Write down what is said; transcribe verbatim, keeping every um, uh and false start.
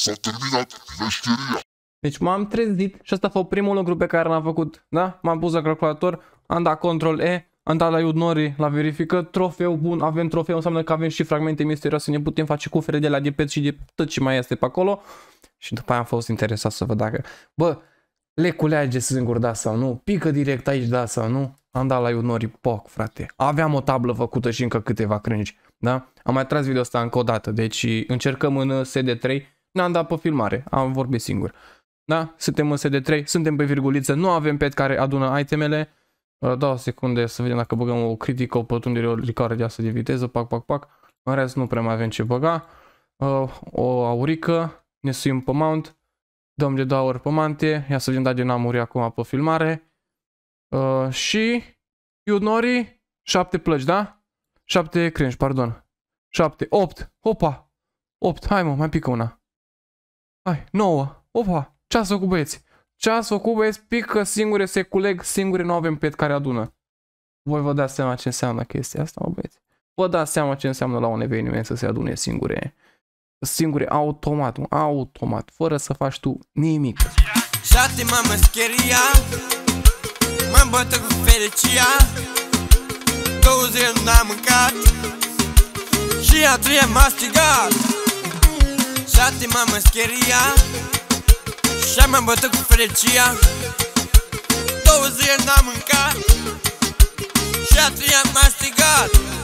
S-a terminat meșteria. Deci m-am trezit și asta a fost primul lucru pe care l-am făcut, da? M-am pus la calculator, am dat control E, am dat la Iudnori la verifică, trofeu, bun, avem trofeu, înseamnă că avem și fragmente misterioase, ne putem face cufere de la de pet și de tot ce mai este pe acolo. Și după aia am fost interesat să văd dacă, bă, le culeage singur, da sau nu, pică direct aici, da sau nu. Am dat la Iudnori, poc, frate. Aveam o tablă făcută și încă câteva crângi, da? Am mai tras video asta încă o dată, deci încercăm în S D trei, ne-am dat pe filmare, am vorbit singur. Da? Suntem în S D trei, suntem pe virguliță, nu avem pet care adună itemele. Două secunde să vedem dacă băgăm o critică, o pătundere, o licoare de asta de viteză, pac, pac, pac. În rest nu prea mai avem ce băga. O aurică, ne suim pe mount, dăm de două ori pe mante, ia să vedem dacă n-am murit acum pe filmare. Și Iudnori, șapte plăci, da? șapte cringe, pardon. șapte, opt, opa, opt, hai mă, mai pică una. Hai, nouă, opa, ce ați făcut băieți? Ce ați făcut băieți? Pică singure, se culeg singure, nu avem pet care adună. Voi vă dați seama ce înseamnă chestia asta, mă băieți? Vă dați seama ce înseamnă la un eveniment să se adune singure. Singure, automat, automat, fără să faci tu nimic. Șate mă mescheria, m-am bătut cu fericia, două zile n-am mâncat și a treia m-a strigat. Șate mă mescheria și m-am bătut cu fericia, două zile n-am mâncat și a treia m-a strigat.